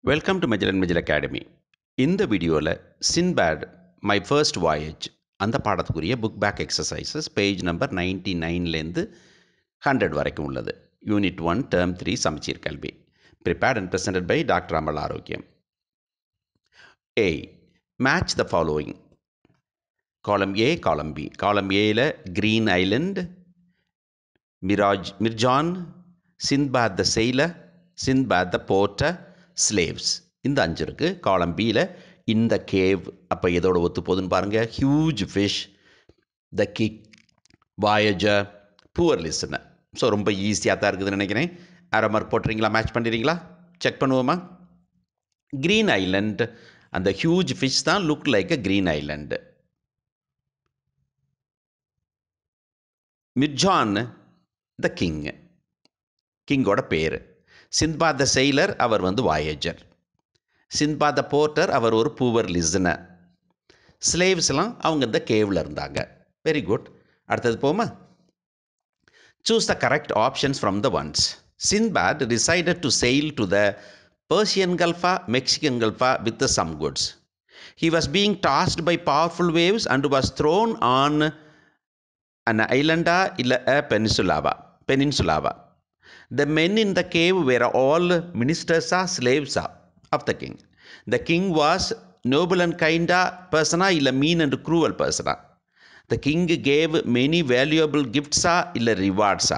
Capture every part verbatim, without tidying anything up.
Welcome to மெஜல் and மெஜல் academy. இந்த வீடியோவில் சின்பேட் மை ஃபர்ஸ்ட் வாயேஜ் அந்த பாடத்துக்குரிய book back exercises page number ninety நைன்லேருந்து ஹண்ட்ரட் வரைக்கும் உள்ளது. Unit one term three Samacheer Kalvi. Prepared and presented by doctor Amal Arokiyam. A, match the following. Column A, column B. Column ஏல green island, Miraj Mirjan, Sindbad the sailor, Sindbad the porter, slaves. இந்த அஞ்சு இருக்குது. காலம் பியில் இந்த கேவ், அப்போ எதோட ஒத்து போகுதுன்னு பாருங்கள். Huge fish, the kick, voyager, poor listener. So ரொம்ப ஈஸியாக தான் இருக்குதுன்னு நினைக்கிறேன். அரை மார்க் போட்டுறீங்களா? மேட்ச் பண்ணிடுறீங்களா? செக் பண்ணுவோமா? க்ரீன் ஐலண்ட், அந்த ஹியூஜ் ஃபிஷ் தான் look like a green island. Mirjan the king, கிங்கோட பேர். சிந்த்பாத் த செயிலர், அவர் வந்து வாயேஜர். சிந்த்பாத் த போர்ட்டர், அவர் ஒரு பூவர் லிசனர். ஸ்லேவ்ஸ்லாம் அவங்க இந்த கேவில் இருந்தாங்க. Very good. அடுத்தது போமா. Choose the correct options from the ones. Sindbad decided to sail to the Persian Gulfa, Mexican Gulfa with some goods. He was being tossed by powerful waves and was thrown on an island illa a peninsula. Peninsula. The men in the cave were all ministers or slaves of the king. The king was noble and kind person illa mean and cruel person. The king gave many valuable gifts illa rewards.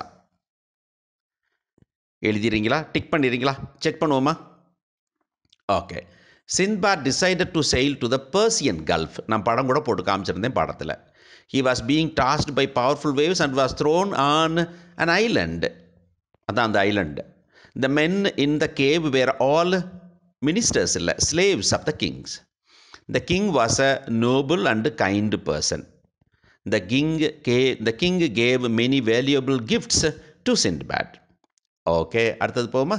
எழுதிறீங்களா? Tick பண்ணிடுறீங்களா? Check பண்ணுவோமா? Okay. Sindbad decided to sail to the Persian Gulf. நான் படம் கூட போட்டு காமிச்சிருந்தேன் பாடத்தில். He was being tossed by powerful waves and was thrown on an island. அதான் அந்த island. The men in the cave where all ministers இல்லை, slaves of the kings. The king was a noble and kind person. The king கே the king gave many valuable gifts to Sindbad. Okay, அடுத்தது போமா.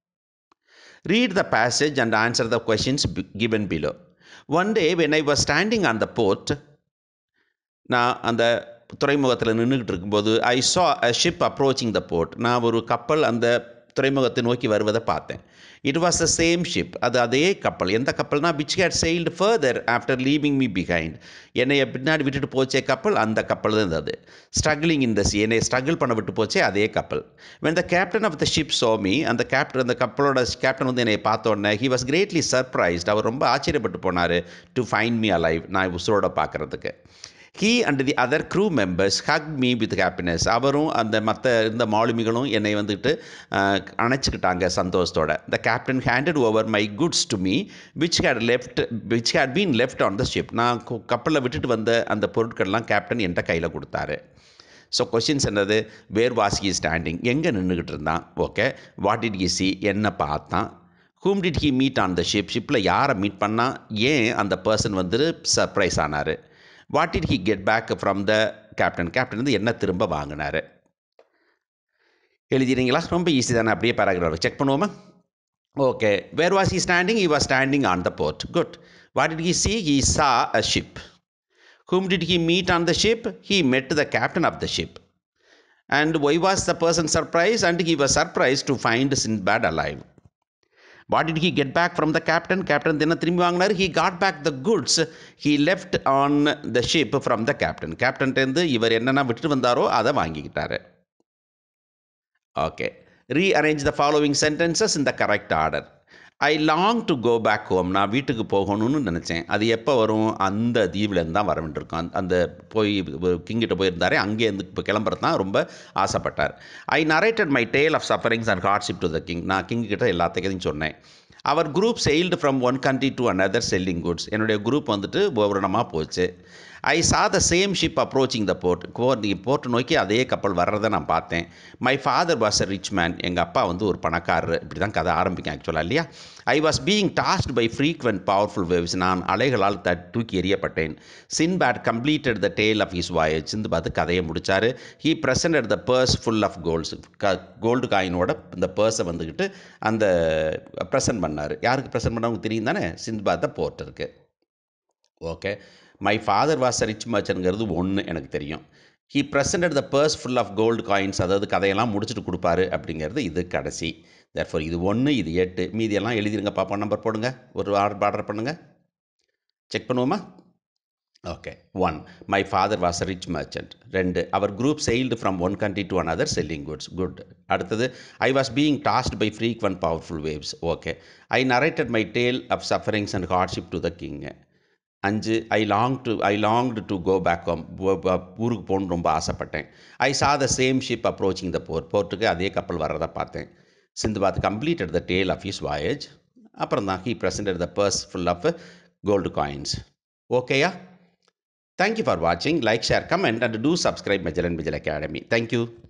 Read the passage and answer the questions given below. One day when I was standing on the port, நான் அந்த துறைமுகத்தில் நின்றுக்கிட்டு இருக்கும்போது I saw a ship approaching the port. நான் ஒரு கப்பல் அந்த துறைமுகத்தை நோக்கி வருவதை பார்த்தேன். It was the same ship. அது அதே கப்பல். எந்த கப்பல்னா which had sailed further after leaving me behind. என்னை பின்னாடி விட்டுட்டு போச்சே கப்பல், அந்த கப்பல் தான் அது. Struggling in the sea. என்னை ஸ்ட்ரகிள் பண்ண விட்டு போச்சே அதே கப்பல். When the captain of the ship saw me, அந்த கேப்டன் அந்த கப்பலோட கேப்டன் வந்து என்னை பார்த்த உடனே he was greatly surprised. அவர் ரொம்ப ஆச்சரியப்பட்டு போனார் to find me alive. நான் உசுரோட பார்க்குறதுக்கு. He and the other crew members hugged me with happiness. அவரும் அந்த மற்ற இந்த மாலுமிகளும் என்னை வந்துட்டு அணைச்சிக்கிட்டாங்க சந்தோஷத்தோட. The captain handed over my goods to me, which had left, which had been left on the ship. நான் கப்பலில் விட்டுட்டு வந்த அந்த பொருட்கள்லாம் கேப்டன் என்கிட்ட கையில் கொடுத்தாரு. ஸோ கொஷின்ஸ் என்னது? வேர் வாஸ் ஹி ஸ்டாண்டிங், எங்கே நின்றுக்கிட்டு இருந்தான். Okay. What did he see, என்ன பார்த்தான். whom did he meet on the ship, ஷிப்பில் யாரை மீட் பண்ணால், ஏன் அந்த பர்சன் வந்துட்டு சர்ப்ரைஸ் ஆனார். What did he get back from the captain, captain வந்து என்ன திரும்ப வாங்கினார். எழுதிறீங்களா? ரொம்ப ஈஸி தானே. அப்படியே பேராகிராஃப் செக் பண்ணுவோமா? Okay. Where was he standing? He was standing on the port. Good. What did he see? He saw a ship. Whom did he meet on the ship? He met the captain of the ship. And why was the person surprised? And he was surprised to find Sindbad alive. What did he get back from the captain? Captain என்ன திரும்பி வாங்கினார்? He got back the goods he left on the ship from the captain. கேப்டன்ட்டேருந்து இவர் என்னென்ன விட்டுட்டு வந்தாரோ அதை வாங்கிக்கிட்டாரு. Okay. Rearrange the following sentences in the correct order. I long to go back home. நான் வீட்டுக்கு போகணும்னு நினச்சேன். அது எப்போ வரும்? அந்த தீவிலேருந்து தான் வர வேண்டியிருக்கும். அந்த போய் கிங்கிட்ட போயிருந்தாரே, அங்கேருந்து இப்போ கிளம்புறது தான் ரொம்ப ஆசைப்பட்டார். I narrated my tale of sufferings and hardship to the king. நான் கிங் கிட்ட எல்லாத்தையும் சொன்னேன். அவர் group sailed from one country to another selling goods. என்னுடைய குரூப் வந்துட்டு ஒவ்வொருடமாக போச்சு. I saw the same ship approaching the port. போர்ட் நோக்கி அதே கப்பல் வர்றதை நான் பார்த்தேன். My father was a rich man. எங்கள் அப்பா வந்து ஒரு பணக்காரர். இப்படி தான் கதை ஆரம்பிக்கும் ஆக்சுவலாக, இல்லையா? I was being tossed by frequent powerful waves. நான் அலைகளால் த தூக்கி எறியப்பட்டேன். Sindbad completed the tale of his voyage. Sindbad கதையை முடித்தார். He presented the purse full of golds. க கோல்டு காயினோட இந்த பர்ஸை வந்துக்கிட்டு அந்த ப்ரெசன்ட் பண்ணார். யாருக்கு ப்ரெசன்ட் பண்ணவங்க தெரியும் தானே? சிந்த்பாத் த போர்ட்டருக்கு. Okay. My father was a rich மர்ச்சன்ட்ங்கிறது ஒன்று எனக்கு தெரியும். He presented the purse full of gold coins, அதாவது கதையெல்லாம் முடிச்சுட்டு கொடுப்பாரு அப்படிங்கிறது இது கடைசி. தேர்ஃபோர் இது ஒன்று, இது எட்டு. மீதியெல்லாம் எழுதிருங்க பார்ப்போம். நம்பர் போடுங்க. ஒரு ஆர்டர் ஆர்டர் பண்ணுங்கள். செக் பண்ணுவோமா? Okay. One, my father was a rich merchant. ரெண்டு, அவர் group sailed from one country to another selling goods. Good. அடுத்தது, I was being tossed by frequent powerful waves. Okay. I narrated my tale of sufferings and hardship to the king. அஞ்சு, I long to I longed to go back home. ஊருக்கு போகணுன்னு ரொம்ப ஆசைப்பட்டேன். I saw the same ship approaching the port. போர்ட்டுக்கு அதே கப்பல் வர்றதை பார்த்தேன். Sindbad completed the tale of his voyage. அப்புறம் தான் he presented the purse full of gold coins. ஓகேயா? Thank you for watching. Like, share, comment and do subscribe Magellan Vigil Academy. Thank you.